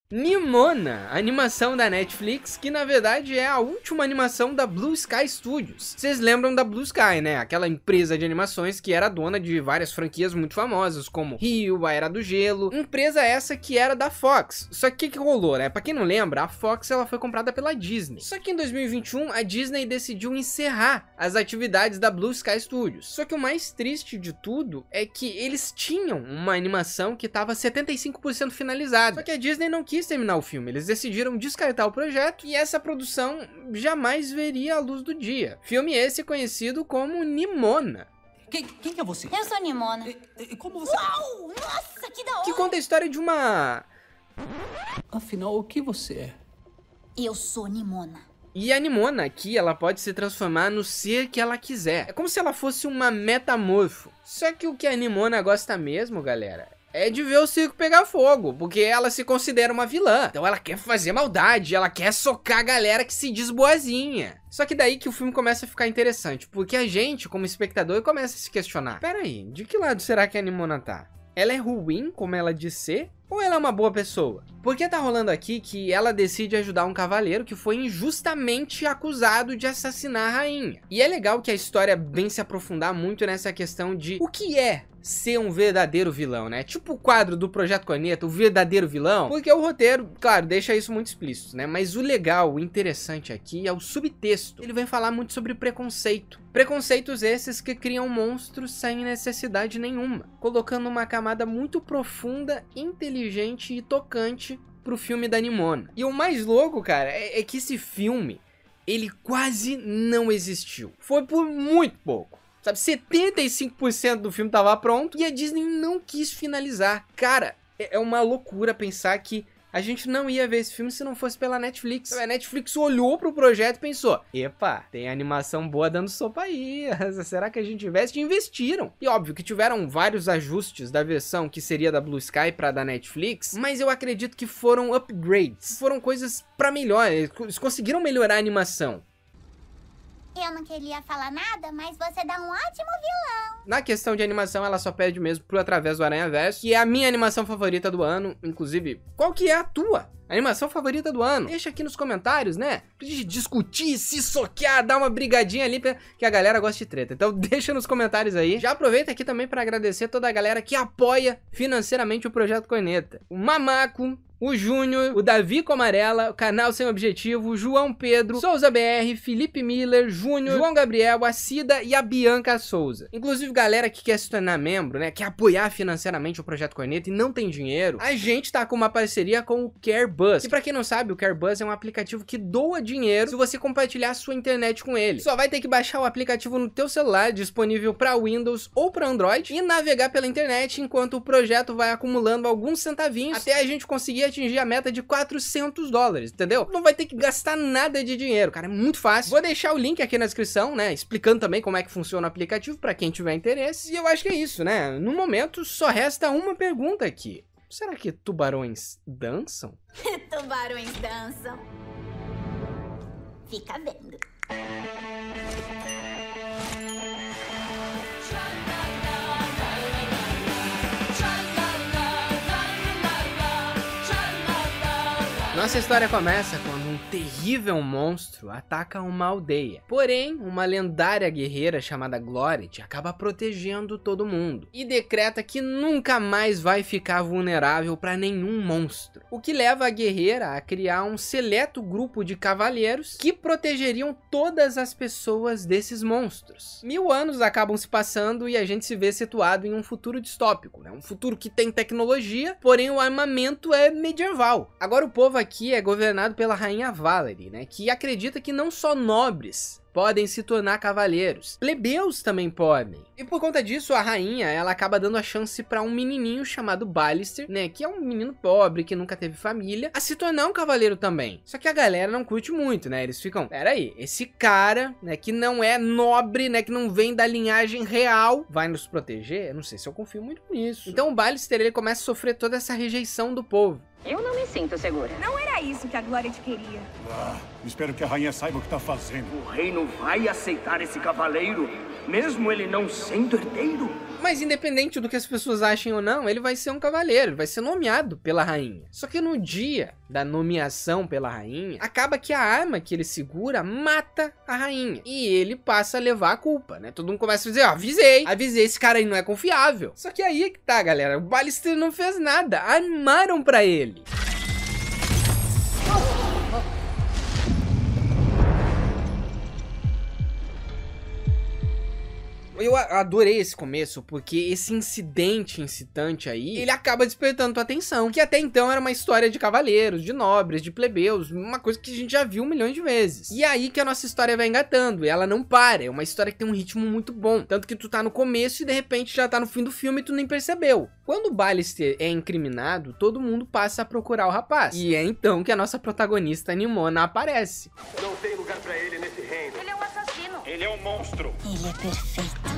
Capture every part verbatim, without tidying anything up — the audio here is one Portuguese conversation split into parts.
Nimona, animação da Netflix, que na verdade é a última animação da Blue Sky Studios. Vocês lembram da Blue Sky, né? Aquela empresa de animações que era dona de várias franquias muito famosas, como Rio, A Era do Gelo. Empresa essa que era da Fox. Só que o que, que rolou, né? Pra quem não lembra, a Fox ela foi comprada pela Disney. Só que em dois mil e vinte e um, a Disney decidiu encerrar as atividades da Blue Sky Studios. Só que o mais triste de tudo é que eles tinham uma animação que estava setenta e cinco por cento finalizada. Só que a Disney não quis terminar o filme, eles decidiram descartar o projeto e essa produção jamais veria a luz do dia. Filme esse conhecido como Nimona. Quem, quem é você? Eu sou Nimona. E, e, como você... Uau! Nossa, que da hora! Que conta a história de uma... Afinal, o que você é? Eu sou Nimona. E a Nimona aqui, ela pode se transformar no ser que ela quiser. É como se ela fosse uma metamorfo. Só que o que a Nimona gosta mesmo, galera, é de ver o circo pegar fogo, porque ela se considera uma vilã. Então ela quer fazer maldade, ela quer socar a galera que se diz boazinha. Só que daí que o filme começa a ficar interessante, porque a gente, como espectador, começa a se questionar. Pera aí, de que lado será que a Nimona tá? Ela é ruim, como ela diz ser? Ou ela é uma boa pessoa? Porque tá rolando aqui que ela decide ajudar um cavaleiro que foi injustamente acusado de assassinar a rainha. E é legal que a história vem se aprofundar muito nessa questão de o que é ser um verdadeiro vilão, né? Tipo o quadro do Projeto Corneta, o verdadeiro vilão, porque o roteiro, claro, deixa isso muito explícito, né? Mas o legal, o interessante aqui é o subtexto. Ele vem falar muito sobre preconceito. Preconceitos esses que criam monstros sem necessidade nenhuma, colocando uma camada muito profunda, inteligente e tocante pro filme da Nimona. E o mais louco, cara, é, é que esse filme, ele quase não existiu. Foi por muito pouco. Sabe, setenta e cinco por cento do filme tava pronto e a Disney não quis finalizar. Cara, é uma loucura pensar que a gente não ia ver esse filme se não fosse pela Netflix. A Netflix olhou pro projeto e pensou: epa, tem animação boa dando sopa aí, será que a gente investe? E investiram. E óbvio que tiveram vários ajustes da versão que seria da Blue Sky pra da Netflix, mas eu acredito que foram upgrades, foram coisas pra melhor, eles conseguiram melhorar a animação. Eu não queria falar nada, mas você dá um ótimo vilão. Na questão de animação, ela só pede mesmo pro Através do Aranhaverso, que é a minha animação favorita do ano. Inclusive, qual que é a tua animação favorita do ano? Deixa aqui nos comentários, né? Pra gente discutir, se soquear, dar uma brigadinha ali, que a galera gosta de treta. Então deixa nos comentários aí. Já aproveita aqui também pra agradecer toda a galera que apoia financeiramente o Projeto Corneta. O Mamaco, o Júnior, o Davi Comarela, o Canal Sem Objetivo, o João Pedro, Souza B R, Felipe Miller, Júnior, João Gabriel, a Cida e a Bianca Souza. Inclusive, galera que quer se tornar membro, né, quer apoiar financeiramente o Projeto Corneta e não tem dinheiro, a gente tá com uma parceria com o CareBuzz. E pra quem não sabe, o CareBuzz é um aplicativo que doa dinheiro se você compartilhar sua internet com ele. Só vai ter que baixar o aplicativo no teu celular, disponível pra Windows ou pra Android, e navegar pela internet enquanto o projeto vai acumulando alguns centavinhos até a gente conseguir atingir a meta de quatrocentos dólares, entendeu? Não vai ter que gastar nada de dinheiro, cara, é muito fácil. Vou deixar o link aqui na descrição, né, explicando também como é que funciona o aplicativo pra quem tiver interesse. E eu acho que é isso, né? No momento, só resta uma pergunta aqui. Será que tubarões dançam? Tubarões dançam. Fica vendo. Nossa história começa quando um terrível monstro ataca uma aldeia. Porém, uma lendária guerreira chamada Glorit acaba protegendo todo mundo e decreta que nunca mais vai ficar vulnerável para nenhum monstro. O que leva a guerreira a criar um seleto grupo de cavaleiros que protegeriam todas as pessoas desses monstros. Mil anos acabam se passando e a gente se vê situado em um futuro distópico, né? Um futuro que tem tecnologia, porém o armamento é medieval. Agora o povo aqui aqui é governado pela rainha Valerie, né, que acredita que não só nobres podem se tornar cavaleiros, plebeus também podem. E por conta disso, a rainha, ela acaba dando a chance para um menininho chamado Ballister, né, que é um menino pobre, que nunca teve família, a se tornar um cavaleiro também. Só que a galera não curte muito, né, eles ficam, pera aí, esse cara, né, que não é nobre, né, que não vem da linhagem real, vai nos proteger? Eu não sei se eu confio muito nisso. Então o Ballister, ele começa a sofrer toda essa rejeição do povo. Eu não me sinto segura. Não era isso que a Glória te queria. Ah, espero que a rainha saiba o que tá fazendo. O rei não vai aceitar esse cavaleiro. Mesmo ele não sendo herdeiro? Mas independente do que as pessoas achem ou não, ele vai ser um cavaleiro, ele vai ser nomeado pela rainha. Só que no dia da nomeação pela rainha, acaba que a arma que ele segura mata a rainha. E ele passa a levar a culpa, né? Todo mundo começa a dizer, ó, avisei, avisei, esse cara aí não é confiável. Só que aí é que tá, galera, o Ballister não fez nada, armaram pra ele. Eu adorei esse começo, porque esse incidente incitante aí, ele acaba despertando tua atenção, que até então era uma história de cavaleiros, de nobres, de plebeus, uma coisa que a gente já viu milhões de vezes. E aí que a nossa história vai engatando, e ela não para, é uma história que tem um ritmo muito bom, tanto que tu tá no começo e de repente já tá no fim do filme e tu nem percebeu. Quando o Ballister é incriminado, todo mundo passa a procurar o rapaz, e é então que a nossa protagonista Nimona aparece. Não tem lugar pra ele nesse reino. Ele é um assassino. Ele é um monstro. Ele é perfeito.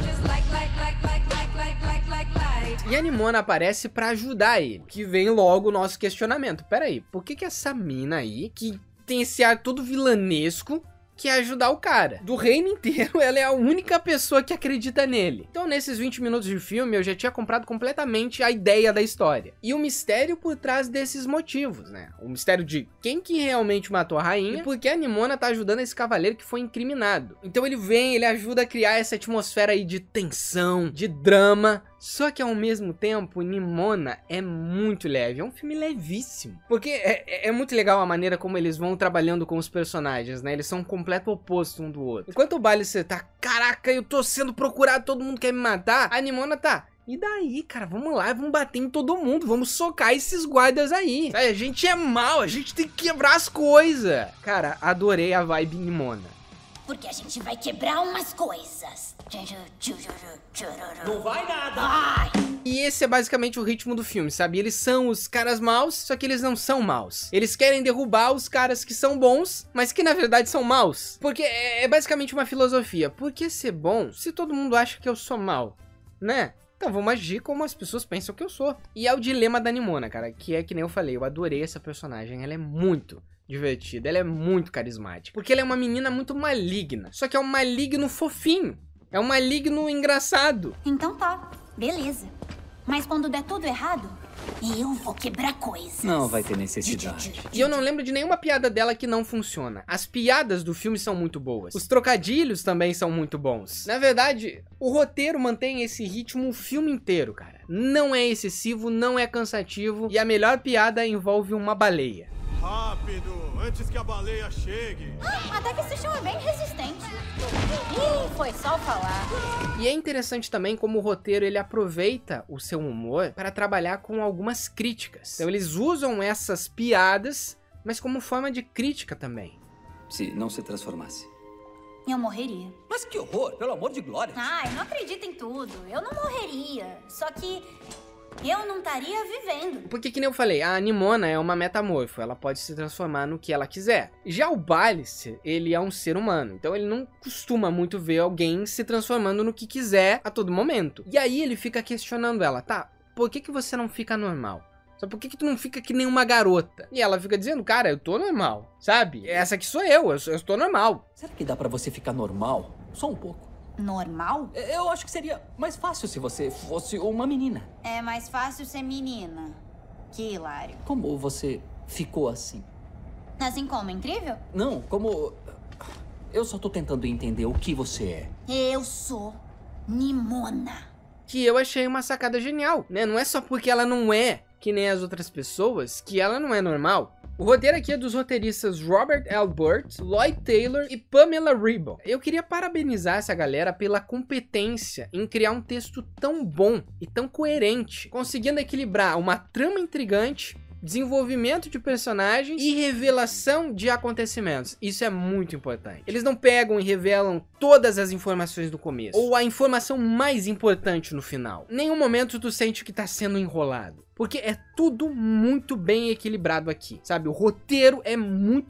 E a Nimona aparece pra ajudar ele, que vem logo o nosso questionamento. Pera aí, por que que essa mina aí, que tem esse ar todo vilanesco, quer ajudar o cara? Do reino inteiro, ela é a única pessoa que acredita nele. Então, nesses vinte minutos de filme, eu já tinha comprado completamente a ideia da história. E o mistério por trás desses motivos, né? O mistério de quem que realmente matou a rainha e por que a Nimona tá ajudando esse cavaleiro que foi incriminado. Então ele vem, ele ajuda a criar essa atmosfera aí de tensão, de drama. Só que ao mesmo tempo, Nimona é muito leve, é um filme levíssimo. Porque é, é muito legal a maneira como eles vão trabalhando com os personagens, né? Eles são um completo oposto um do outro. Enquanto o Ballister tá, caraca, eu tô sendo procurado, todo mundo quer me matar, a Nimona tá... E daí, cara, vamos lá, vamos bater em todo mundo, vamos socar esses guardas aí. Sabe, a gente é mal, a gente tem que quebrar as coisas. Cara, adorei a vibe Nimona. Porque a gente vai quebrar umas coisas. Não vai nada! Ai! E esse é basicamente o ritmo do filme, sabe? Eles são os caras maus, só que eles não são maus. Eles querem derrubar os caras que são bons, mas que na verdade são maus. Porque é basicamente uma filosofia. Por que ser bom se todo mundo acha que eu sou mal, né? Então vamos agir como as pessoas pensam que eu sou. E é o dilema da Nimona, cara, que é que nem eu falei, eu adorei essa personagem, ela é muito divertida, ela é muito carismática. Porque ela é uma menina muito maligna, só que é um maligno fofinho. É um maligno engraçado. Então tá, beleza. Mas quando der tudo errado, eu vou quebrar coisas. Não vai ter necessidade. E eu não lembro de nenhuma piada dela que não funciona. As piadas do filme são muito boas. Os trocadilhos também são muito bons. Na verdade, o roteiro mantém esse ritmo o filme inteiro, cara. Não é excessivo, não é cansativo. E a melhor piada envolve uma baleia. Rápido, antes que a baleia chegue. Ah, até que esse show é bem resistente. Ih, foi só falar. E é interessante também como o roteiro ele aproveita o seu humor para trabalhar com algumas críticas. Então eles usam essas piadas, mas como forma de crítica também. Se não se transformasse. Eu morreria. Mas que horror, pelo amor de glória. Ah, eu não acredito em tudo. Eu não morreria. Só que eu não estaria vivendo. Porque, que nem eu falei, a Nimona é uma metamorfo, ela pode se transformar no que ela quiser. Já o Ballister, ele é um ser humano, então ele não costuma muito ver alguém se transformando no que quiser a todo momento. E aí ele fica questionando ela, tá, por que que você não fica normal? Só por que que tu não fica que nem uma garota? E ela fica dizendo, cara, eu tô normal, sabe? Essa aqui sou eu, eu, sou, eu estou normal. Será que dá pra você ficar normal? Só um pouco. Normal? Eu acho que seria mais fácil se você fosse uma menina. É mais fácil ser menina. Que hilário. Como você ficou assim? Assim como incrível? Não, como... Eu só tô tentando entender o que você é. Eu sou Nimona. Que eu achei uma sacada genial, né? Não é só porque ela não é que nem as outras pessoas que ela não é normal. O roteiro aqui é dos roteiristas Robert L. Burt, Lloyd Taylor e Pamela Ribon. Eu queria parabenizar essa galera pela competência em criar um texto tão bom e tão coerente, conseguindo equilibrar uma trama intrigante, desenvolvimento de personagem e revelação de acontecimentos. Isso é muito importante. Eles não pegam e revelam todas as informações do começo, ou a informação mais importante no final. Em nenhum momento tu sente que tá sendo enrolado, porque é tudo muito bem equilibrado aqui, sabe? O roteiro é muito bom.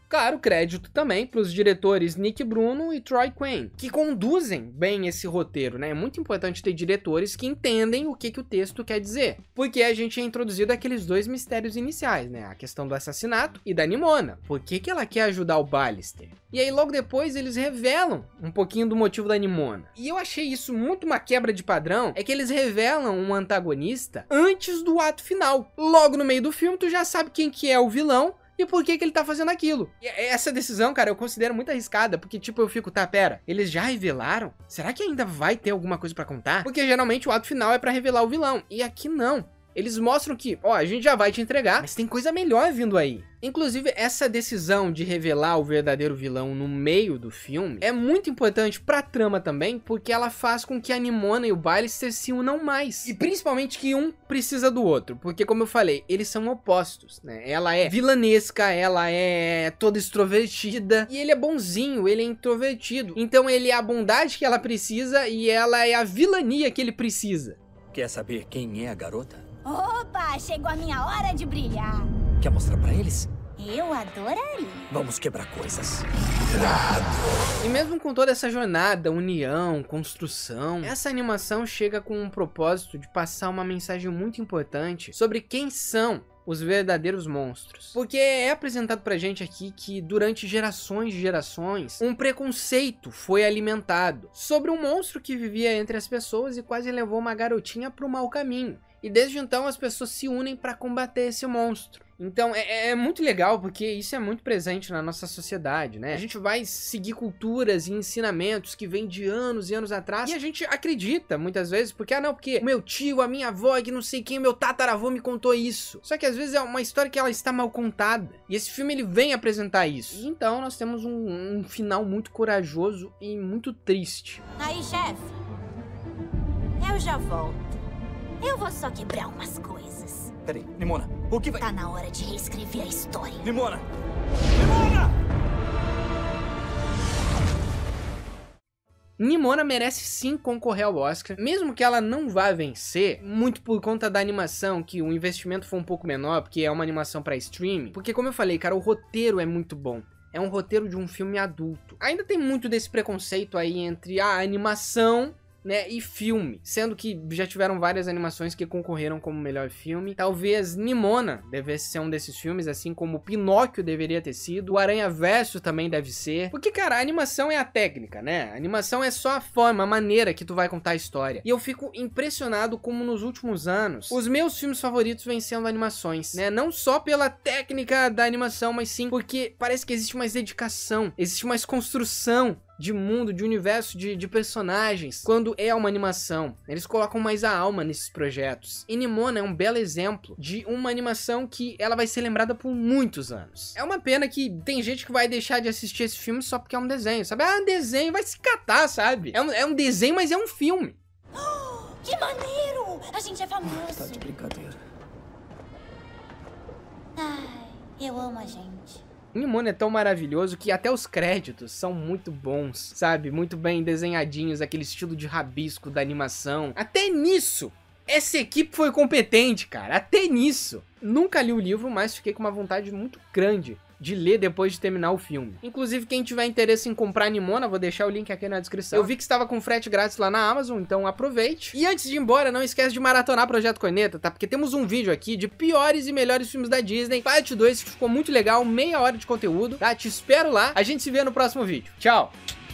Claro, crédito também para os diretores Nick Bruno e Troy Quinn, que conduzem bem esse roteiro, né? É muito importante ter diretores que entendem o que, que o texto quer dizer, porque a gente é introduzido aqueles dois mistérios iniciais, né? A questão do assassinato e da Nimona. Por que, que ela quer ajudar o Ballister? E aí logo depois eles revelam um pouquinho do motivo da Nimona. E eu achei isso muito uma quebra de padrão, é que eles revelam um antagonista antes do ato final. Logo no meio do filme tu já sabe quem que é o vilão e por que que ele tá fazendo aquilo. E essa decisão, cara, eu considero muito arriscada, porque tipo, eu fico, tá, pera, eles já revelaram? Será que ainda vai ter alguma coisa pra contar? Porque geralmente o ato final é pra revelar o vilão, e aqui não. Eles mostram que, ó, a gente já vai te entregar, mas tem coisa melhor vindo aí. Inclusive, essa decisão de revelar o verdadeiro vilão no meio do filme é muito importante pra trama também, porque ela faz com que a Nimona e o Ballister se unam mais. E principalmente que um precisa do outro, porque como eu falei, eles são opostos, né? Ela é vilanesca, ela é toda extrovertida, e ele é bonzinho, ele é introvertido. Então ele é a bondade que ela precisa e ela é a vilania que ele precisa. Quer saber quem é a garota? Opa, chegou a minha hora de brilhar. Quer mostrar pra eles? Eu adoraria. Vamos quebrar coisas. E mesmo com toda essa jornada, união, construção, essa animação chega com um propósito de passar uma mensagem muito importante sobre quem são os verdadeiros monstros. Porque é apresentado pra gente aqui que durante gerações e gerações, um preconceito foi alimentado sobre um monstro que vivia entre as pessoas e quase levou uma garotinha pro mau caminho. E desde então as pessoas se unem para combater esse monstro. Então é, é muito legal porque isso é muito presente na nossa sociedade, né? A gente vai seguir culturas e ensinamentos que vêm de anos e anos atrás e a gente acredita muitas vezes porque, ah não, porque o meu tio, a minha avó, que não sei quem, meu tataravô me contou isso. Só que às vezes é uma história que ela está mal contada. E esse filme ele vem apresentar isso. E então nós temos um, um final muito corajoso e muito triste. Aí, chefe, eu já volto. Eu vou só quebrar umas coisas. Peraí, Nimona, o que vai... Tá na hora de reescrever a história. Nimona! Nimona! Nimona merece sim concorrer ao Oscar, mesmo que ela não vá vencer, muito por conta da animação, que o investimento foi um pouco menor, porque é uma animação pra streaming. Porque como eu falei, cara, o roteiro é muito bom. É um roteiro de um filme adulto. Ainda tem muito desse preconceito aí entre a animação, né, e filme, sendo que já tiveram várias animações que concorreram como melhor filme. Talvez Nimona devesse ser um desses filmes, assim como Pinóquio deveria ter sido, o Aranhaverso também deve ser, porque, cara, a animação é a técnica, né, a animação é só a forma, a maneira que tu vai contar a história, e eu fico impressionado como nos últimos anos, os meus filmes favoritos vêm sendo animações, né, não só pela técnica da animação, mas sim porque parece que existe mais dedicação, existe mais construção de mundo, de universo, de, de personagens, quando é uma animação. Eles colocam mais a alma nesses projetos. E Nimona é um belo exemplo de uma animação que ela vai ser lembrada por muitos anos. É uma pena que tem gente que vai deixar de assistir esse filme só porque é um desenho, sabe? Ah, desenho, vai se catar, sabe? É um, é um desenho, mas é um filme. Oh, que maneiro! A gente é famoso. Tá de brincadeira. Ai, eu amo a gente. Nimona é tão maravilhoso que até os créditos são muito bons, sabe? Muito bem desenhadinhos, aquele estilo de rabisco da animação. Até nisso, essa equipe foi competente, cara. Até nisso. Nunca li o livro, mas fiquei com uma vontade muito grande de ler depois de terminar o filme. Inclusive, quem tiver interesse em comprar Nimona, vou deixar o link aqui na descrição. Eu vi que estava com frete grátis lá na Amazon, então aproveite. E antes de ir embora, não esquece de maratonar Projeto Corneta, tá? Porque temos um vídeo aqui de piores e melhores filmes da Disney, parte dois, que ficou muito legal, meia hora de conteúdo, tá? Te espero lá, a gente se vê no próximo vídeo. Tchau!